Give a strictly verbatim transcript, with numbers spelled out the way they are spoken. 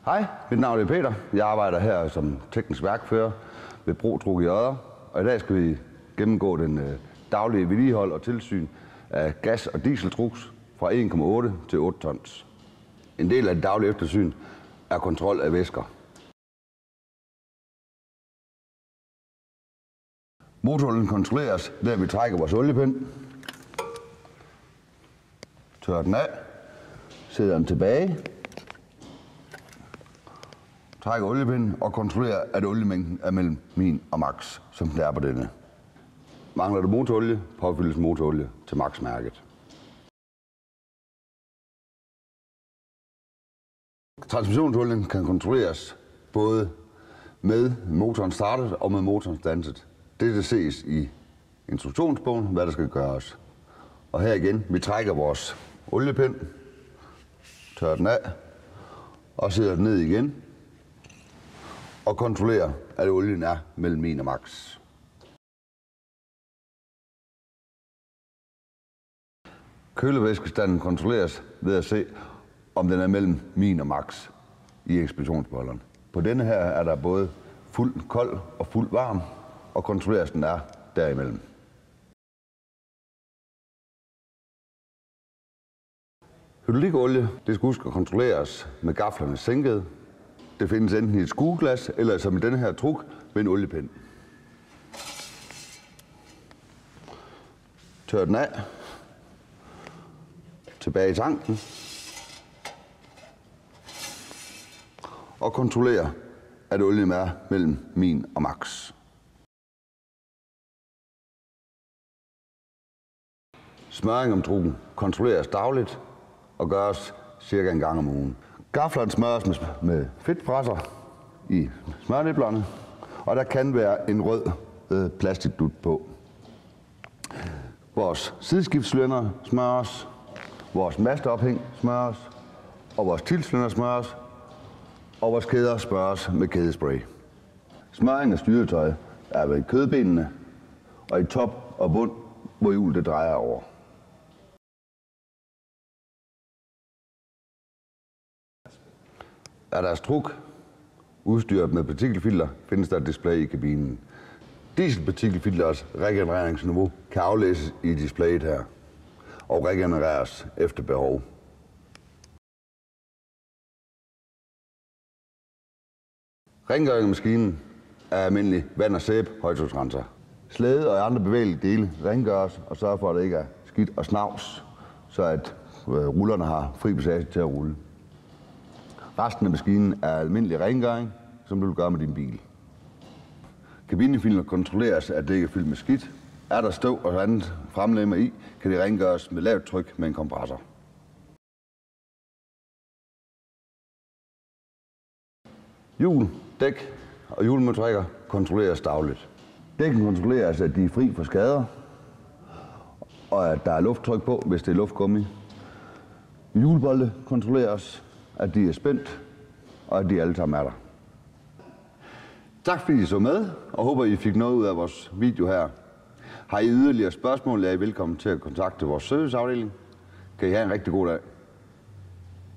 Hej, mit navn er Peter. Jeg arbejder her som teknisk værkfører ved Bro Truk i Odder, og i dag skal vi gennemgå den øh, daglige vedligehold og tilsyn af gas- og dieseltrucks fra en komma otte til otte tons. En del af det daglige eftersyn er kontrol af væsker. Motorolien kontrolleres ved at vi trækker vores oliepind, tørrer den af, sætter den tilbage, trækker oliepinden og kontrollerer, at oliemængden er mellem min og max, som det er på denne. Mangler du motorolie, påfyldes motorolie til max-mærket. Transmissionsolien kan kontrolleres både med motoren startet og med motoren standset. Det ses i instruktionsbogen, hvad der skal gøres. Og her igen, vi trækker vores oliepind, tørrer den af og sætter den ned igen og kontrollerer, at olien er mellem min og max. Kølevæskestanden kontrolleres ved at se, om den er mellem min og max i ekspeditionsbeholderen. På denne her er der både fuld kold og fuld varm, og kontrolleres den er derimellem. Hydraulikolie, det skal huske at kontrolleres med gaflerne sænket. Det findes enten i et skrueglas, eller som i denne her truk, med en oliepind. Tør den af. Tilbage i tanken. Og kontrollerer, at olien er mellem min og max. Smøring om trukken kontrolleres dagligt og gøres cirka en gang om ugen. Gaflerne smøres med fedtpresser i smørniblerne, og der kan være en rød øh, plastikdut på. Vores sideskibscylinder smøres, vores masteophæng smøres, og vores tilslynder smøres, og vores kæder smøres med kædespray. Smøring af styretøj er ved kødbenene og i top og bund, hvor hjulet det drejer over. Er deres truk udstyret med partikelfilter, findes der et display i kabinen. Dieselpartikelfilters regenereringsniveau kan aflæses i displayet her og regenereres efter behov. Rengøring af maskinen er almindelig vand og sæbe højtryksrenser. Slæde og andre bevægelige dele rengøres og sørger for, at det ikke er skidt og snavs, så at rullerne har fri passage til at rulle. Resten af maskinen er almindelig rengøring, som du vil gøre med din bil. Kabinefilter kontrolleres, at det ikke er fyldt med skidt. Er der støv og andet fremlemmer i, kan det rengøres med lavt tryk med en kompressor. Hjul, dæk og hjulmotorikker kontrolleres dagligt. Dækken kontrolleres, at de er fri for skader, og at der er lufttryk på, hvis det er luftgummi. Hjulbolde kontrolleres, at de er spændt, og at de alle sammen er der. Tak fordi I så med, og håber I fik noget ud af vores video her. Har I yderligere spørgsmål, er I velkommen til at kontakte vores serviceafdeling. Kan I have en rigtig god dag.